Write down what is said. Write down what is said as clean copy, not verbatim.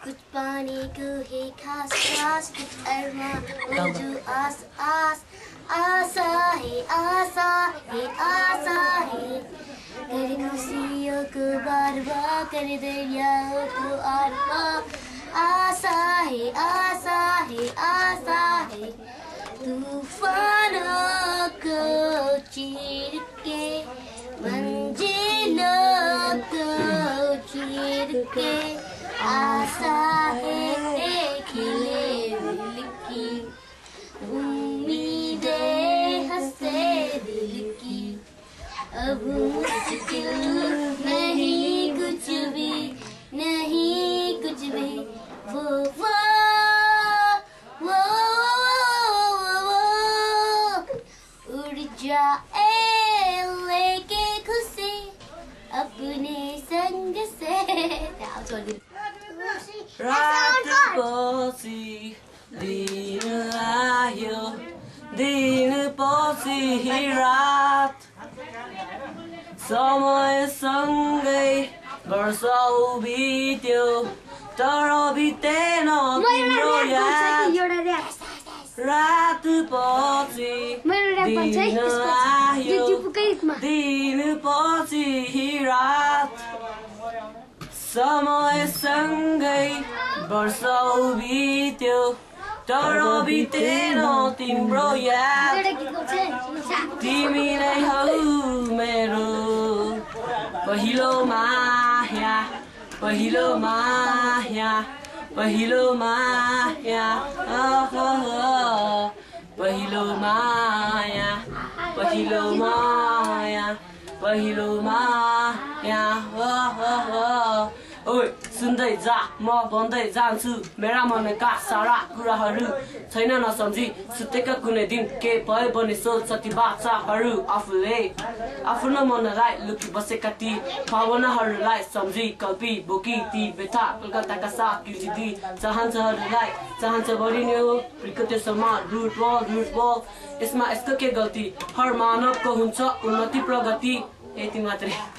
कुछ पानी को है खास खास कुछ अरमा जो आस आस आशा है आशा है आशा है कर खुशियों को बार बार कर दरियाओं को आर पार आशा है आशा है आशा है तूफानों को चीर के मंजिलों को चीर के आशा है खिले दिल की उम्मीदें हंसे दिल की अब मुश्किल नहीं कुछ भी नहीं कुछ भी वो उड़ जाए लेके खुशी अपने संग से रात पछि दिन आयो दिन पछि रात समय सँगै वर्षौ बित्यो तर बितेन तिम्रो याद रात पछि दिन आयो दिन पछि रात समय सँगै वर्षौ बित्यो तर बितेन तिम्रो याद तिमी नै हौ मेरो पहिलो माया पहिलो माया पहिलो माया पहिलो माया पहिलो माया पहिलो माया ओइ सुन्दै जा म भन्दै जान्छु मेरा मनका सारा कुराहरू छैन नसम्झी सुतेका कुनै दिन के भयो भने सोच ती बाचाहरू आफूले आफ्नो मनलाई लुकी बसेका ती भावनाहरूलाई सम्झी कल्पी बोकी ती व्यथा कलकत्ताका साथ किर्जिदी चाहन्छहरूलाई चाहन्छ बढिने हो प्रिकते समान रुट बल यसमा यस्तो के गल्ती हर मानवको हुन्छ उन्नति प्रगति यति मात्रै